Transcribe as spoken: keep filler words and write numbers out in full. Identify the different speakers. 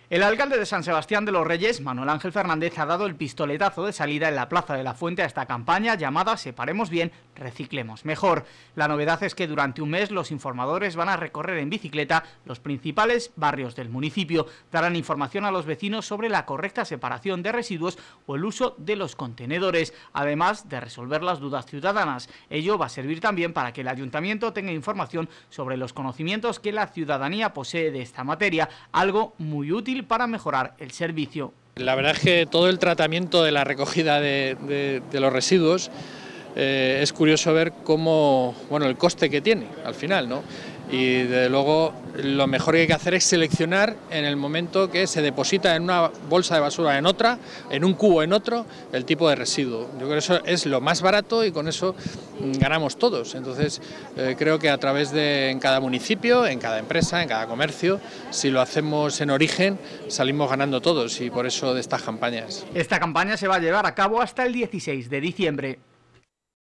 Speaker 1: El alcalde de San Sebastián de los Reyes, Manuel Ángel Fernández, ha dado el pistoletazo de salida en la Plaza de la Fuente a esta campaña llamada Separemos bien, reciclemos mejor. La novedad es que durante un mes los informadores van a recorrer en bicicleta los principales barrios del municipio. Darán información a los vecinos sobre la correcta separación de residuos o el uso de los contenedores, además de resolver las dudas ciudadanas. Ello va a servir también para que el ayuntamiento tenga información sobre los conocimientos que la ciudadanía posee de esta materia, algo muy útil para mejorar el servicio.
Speaker 2: La verdad es que todo el tratamiento de la recogida de, de, de los residuos eh, es curioso ver cómo, bueno, el coste que tiene al final, ¿no? Y desde luego lo mejor que hay que hacer es seleccionar en el momento que se deposita en una bolsa de basura en otra, en un cubo en otro, el tipo de residuo. Yo creo que eso es lo más barato y con eso ganamos todos. Entonces eh, creo que a través de en cada municipio, en cada empresa, en cada comercio, si lo hacemos en origen, salimos ganando todos y por eso de estas campañas.
Speaker 1: Esta campaña se va a llevar a cabo hasta el dieciséis de diciembre.